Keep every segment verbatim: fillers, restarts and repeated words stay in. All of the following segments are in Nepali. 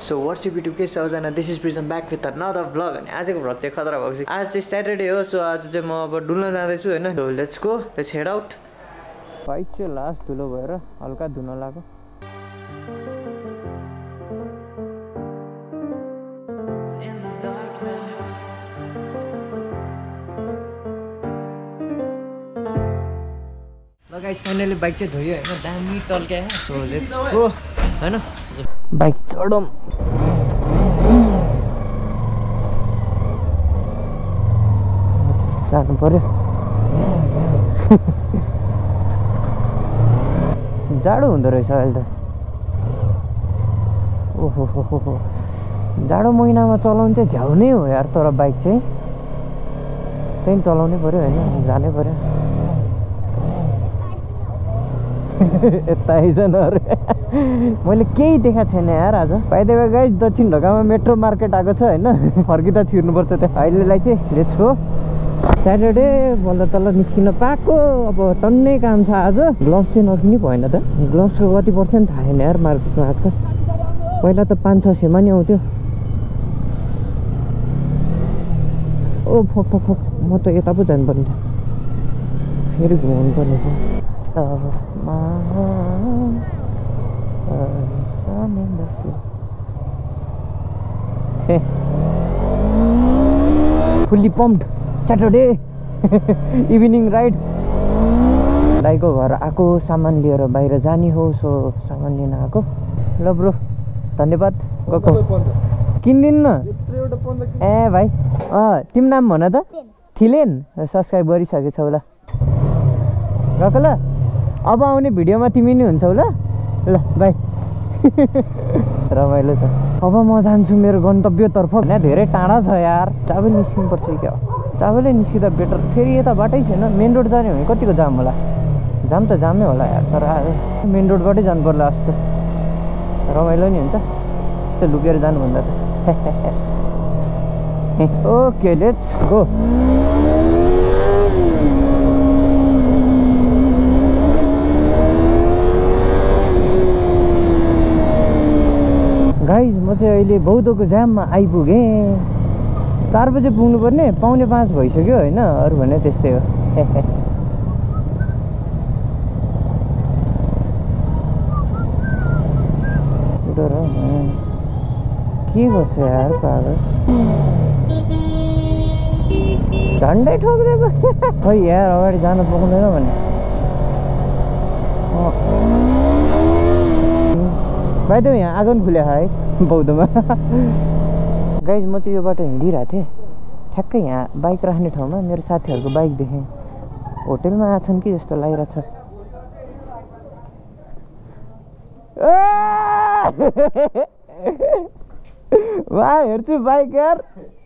सो वाट्स यु युट्युब के सबजना this is Prijam back with another vlog अनि आजको भ्लग चाहिँ खतरा भएको छ। आज चाहिँ स्याटरडे हो, सो आज चाहिँ म अब डुल्न जाँदैछु होइन। So let's go, let's head out. Bike चाहिँ लास्ट धुलो भएर हल्का धुन लाग्यो। ल गाइस फाइनली बाइक चाहिँ धोयो होइन, दामी टल्क्या। सो लेट्स गो होइन, बाइक चढौँ। जानु पर्यो। जाडो हुँदो रहेछ अहिले त। ओहो हो हो हो, जाडो महिनामा चलाउनु चाहिँ झ्याउनै हो यार। तर बाइक चाहिँ त्यही चलाउनै पर्यो होइन, जानै पर्यो। यता आइजन अरे मैले केही देखाएको छैन यार आज। बाइदे वे गाइस दक्षिण ढोकामा मेट्रो मार्केट आएको छ होइन, फर्किँदा छिर्नुपर्छ त्यहाँ। अहिलेलाई चाहिँ लेट्स गो। स्याटरडे बल्ल तल्ल निस्किन पाएको। अब टन्नै काम छ आज। ग्लोभ्स चाहिँ नकिनी भएन त। ग्लोभ्सको कति पर्सेन्ट थाहा छैन यार मार्केटमा आजकल। पहिला त पाँच छ सयमा नि आउँथ्यो। ओ फक फक फक, म त यता पो जानुपर्ने थियो, फेरि घुमाउनु पर्ने थियो। Fully pumped Saturday evening ride. दाइको घर आएको सामान लिएर बाहिर जाने हो, सो सामान लिन आएको। ल ब्रो धन्यवाद। गएको किन्दिन्न ए भाइ। अँ तिम्रो नाम भन त। थिलेन सब्सक्राइब गरिसकेछौ ल। गएको ल, अब आउने भिडियोमा तिमी नै हुन्छौ ल। ल बाई। रमाइलो छ। अब म जान्छु मेरो गन्तव्यतर्फ। होइन धेरै टाढा छ यार, चाबै निस्किनुपर्छ क्या। चाबैले निस्किँदा बेटर। फेरि यता बाटै छैन, मेन रोड जाने भने कतिको जाम होला। जाम त जामै होला यार, तर मेन रोडबाटै जानु पर्ला जस्तो। रमाइलो नि हुन्छ यस्तो लुकेर जानुभन्दा त। Okay let's go. गाइज म चाहिँ अहिले बौद्धको जाममा आइपुगेँ। चार बजे पुग्नु पर्ने, पाउने पाँच भइसक्यो होइन। अरू भने त्यस्तै हो। के गर्छ यार पागल, झन्डै ठोकिदिएको। खै यार अगाडि जानु पाउँदैन भने। भाइ त यहाँ आँगन खुल्या है बौद्धमा। गाइज म चाहिँ यो बाटो हिँडिरहेको थिएँ, ठ्याक्कै यहाँ बाइक राख्ने ठाउँमा मेरो साथीहरूको बाइक देखेँ। होटेलमा आएछन् कि जस्तो लागिरहेछ। वा हेर्छु बाइक यार,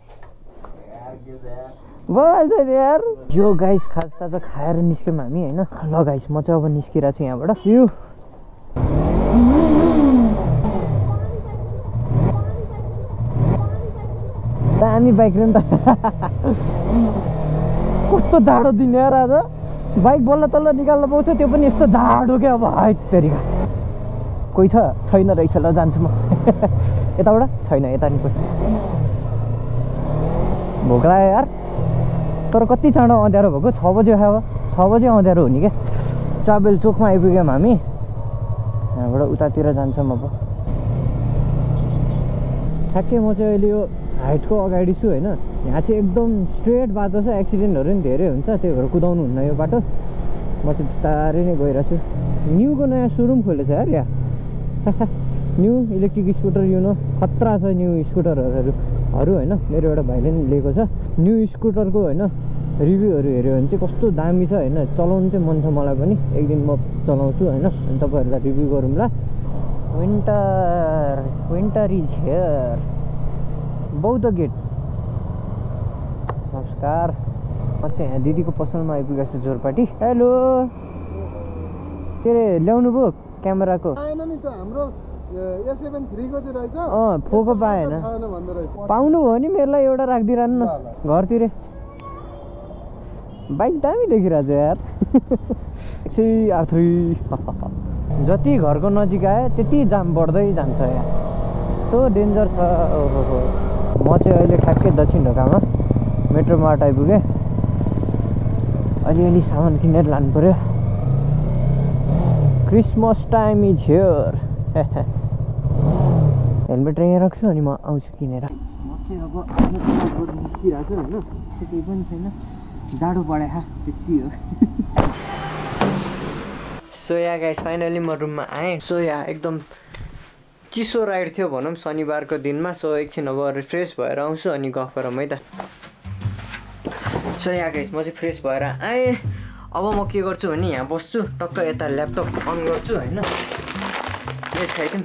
बवाल छ नि यार। यो गाइस खाजा साजा खाएर निस्क्यौँ हामी होइन। ल गाइस म चाहिँ अब निस्किरहेको छु यहाँबाट। यो दामी बाइक र नि त। कस्तो जाडो दिन यार आज। बाइक बल्ल तल्ल निकाल्न पाउँछ, त्यो पनि यस्तो जाडो क्या। अब हाइट तरिका कोही छ छैन रहेछ। ल जान्छु म यताबाट। छैन यता नि कोही। भोक लाग्यो यार, तर कति चाँडो अँध्यारो भएको। छ बजे अब छ बजे अँध्यारो हुने क्या। चाबेल चोकमा आइपुग्यौँ हामी। यहाँबाट उतातिर जान्छौँ अब। ठ्याक्कै म चाहिँ अहिले यो हाइटको अगाडि छु होइन। यहाँ चाहिँ एकदम स्ट्रेट बाटो छ, एक्सिडेन्टहरू पनि धेरै हुन्छ, त्यही भएर कुदाउनु हुन्न यो बाटो। म चाहिँ बिस्तारै नै गइरहेको छु। न्यूको नयाँ सोरुम खोलेछ यार यहाँ। न्यू इलेक्ट्रिक स्कुटर युनो खतरा छ। न्यू स्कुटरहरू हरू होइन, मेरो एउटा भाइले पनि लिएको छ। न्यू स्कुटरको होइन रिभ्यूहरू हेऱ्यो भने चाहिँ कस्तो दामी छ होइन। चलाउनु चाहिँ मन छ मलाई पनि। एक दिन म चलाउँछु होइन, अनि तपाईँहरूलाई रिभ्यू गरौँला। Winter winter is here. Boudha gate. नमस्कार, म चाहिँ यहाँ दिदीको पसलमा आइपुगेको छु जोरपाटी। हेलो, के अरे ल्याउनु भयो क्यामेराको? आएन नि त हाम्रो ए सेभेन थ्री को चाहिँ रहेछ। अँ फोको पाएन। पाउनु भयो नि मेरो लागि एउटा राखिदिइरहनु न घरतिर। बाइक दामी देखिरहेको छ यार। एकछिन आथ्री। जति घरको नजिक आयो त्यति जाम बढ्दै जान्छ यहाँ। कस्तो डेन्जर छ। ओहो हो, म चाहिँ अहिले ठ्याक्कै दक्षिण ढोकामा मेट्रो मार्ट आइपुगेँ। अलिअलि सामान किनेर लानु पऱ्यो। Christmas time is here. Helmet यहाँ राख्छु अनि म आउँछु किनेर। म चाहिँ अब आफ्नो कामबाट निस्किरहेको छु होइन, त्यस्तो केही पनि छैन, जाडो पढाए खा त्यति हो। सो या गाइस फाइनली म रुममा आएँ। सो या एकदम चिसो राइड थियो भनौँ शनिबारको दिनमा। सो एकछिन अब रिफ्रेस भएर आउँछु अनि गफ गरौँ है त। सो या गाइस म चाहिँ फ्रेस भएर आएँ। अब म के गर्छु भने यहाँ बस्छु, टक्क यता ल्यापटप अन गर्छु होइन। यस खाइदिउँ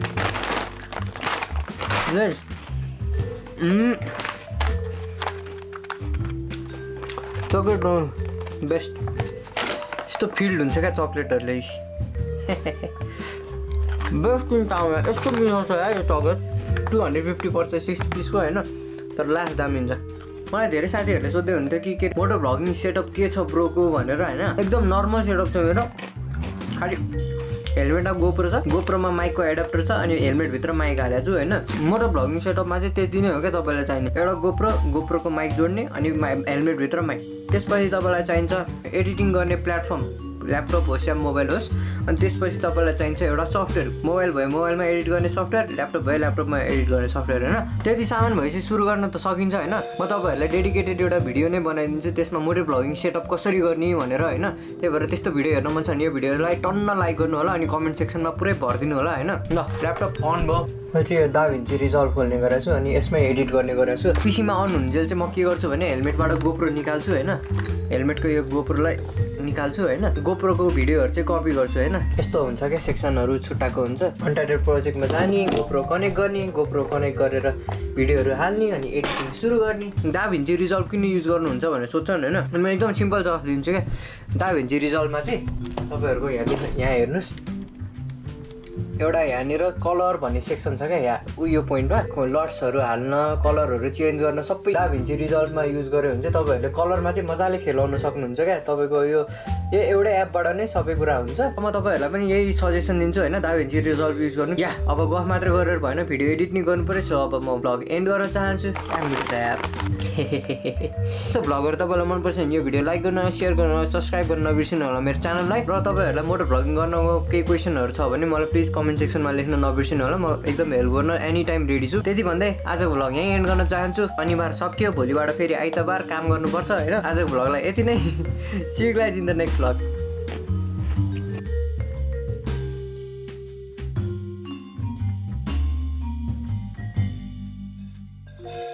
चक्लेट बेस्ट। यस्तो फिल्ड हुन्छ क्या चक्लेटहरूले। बेस्ट किन टाउमा यस्तो मिलाउँछ या यो चक्लेट। टू हन्ड्रेड फिफ्टी पर्छ सिक्सटी पिसको होइन, तर लास्ट दाम हुन्छ। मलाई धेरै साथीहरूले सोध्दै हुन्थ्यो कि के मोटो भ्लगिङ सेटअप के छ ब्रोको भनेर होइन। एकदम नर्मल सेटअप छ मेरो। खालि हेलमेटमा गोप्रो छ, गोप्रोमा माइकको एडाप्टर छ अनि हेलमेटभित्र माइक हालेको छु होइन। मोटो भ्लगिङ सेटअपमा चाहिँ त्यति नै हो क्या तपाईँलाई चाहिने। एउटा गोप्रो, गोप्रोको माइक जोड्ने अनि हेलमेटभित्र माइक। त्यसपछि तपाईँलाई चाहिन्छ एडिटिङ गर्ने प्लेटफर्म, ल्यापटप होस् या मोबाइल होस्। अनि त्यसपछि तपाईँलाई चाहिन्छ एउटा सफ्टवेयर, मोबाइल भयो मोबाइलमा एडिट गर्ने सफ्टवेयर, ल्यापटप भयो ल्यापटपमा एडिट गर्ने सफ्टवेयर होइन। त्यति सामान भएपछि सुरु गर्न त सकिन्छ होइन। म तपाईँहरूलाई डेडिकेटेड एउटा भिडियो नै बनाइदिन्छु त्यसमा मोटो भ्लगिङ सेटअप कसरी गर्ने भनेर होइन। त्यही भएर त्यस्तो भिडियो हेर्न मन छ भने यो भिडियोलाई टन्न लाइक गर्नु होला अनि कमेन्ट सेक्सनमा पुरै भरिदिनु होला होइन। ल ल्यापटप अन भयो। म चाहिँ यो दाभिन्ची रिजल्भ खोल्ने गरेको छु अनि यसमै एडिट गर्ने गरेको छु। पिसीमा अन हुन्जेल चाहिँ म के गर्छु भने हेलमेटबाट गोप्रो निकाल्छु होइन। हेलमेटको यो गोप्रोलाई निकाल्छु होइन। गोप्रोको भिडियोहरू चाहिँ कपी गर्छु होइन। यस्तो हुन्छ क्या सेक्सनहरू छुट्टाएको हुन्छ। अनटाइटेड प्रोजेक्टमा जाने, गोप्रो कनेक्ट गर्ने, गोप्रो कनेक्ट गरेर भिडियोहरू हाल्ने अनि एडिटिङ सुरु गर्ने। दाभिन्ची रिजल्भ किन युज गर्नुहुन्छ भनेर सोध्छन् होइन। म एकदम सिम्पल जवाफ दिन्छु क्या। दाभिन्ची रिजल्भमा चाहिँ तपाईँहरूको यहाँ यहाँ हेर्नुहोस्, एउटा यहाँनिर कलर भन्ने सेक्सन छ क्या यहाँ उयो पोइन्टमा। लट्सहरू हाल्न, कलरहरू चेन्ज गर्न सबै दाभिन्ची रिजल्भमा युज गऱ्यो भने चाहिँ तपाईँहरूले कलरमा चाहिँ मजाले खेलाउन सक्नुहुन्छ क्या। तपाईँको यो यो एउटै एपबाट नै सबै कुरा हुन्छ। म तपाईँहरूलाई पनि यही सजेसन दिन्छु होइन, दाभिन्ची रिजल्भ युज गर्नु। या अब गफ मात्र गरेर भएन, भिडियो एडिट नै गर्नु पऱ्यो। सो अब म भ्लग एन्ड गर्न चाहन्छु। त्यो भ्लगहरू तपाईँलाई मनपर्छ भने यो भिडियो लाइक गर्न, सेयर गर्न, सब्सक्राइब गर्न नबिर्सिनु होला मेरो च्यानललाई। र तपाईँहरूलाई मोटो भ्लगिङ गर्नको केही क्वेसनहरू छ भने मलाई प्लिज कमेन्ट सेक्सनमा लेख्न नबिर्सिनु होला। म एकदम हेल्प गर्न एनी टाइम रेडी छु। त्यति भन्दै आजको भ्लग यहीँ एन्ड गर्न चाहन्छु। शनिबार सक्यो, भोलिबाट फेरि आइतबार काम गर्नुपर्छ होइन। आजको भ्लगलाई यति नै। See you guys in the next vlog. you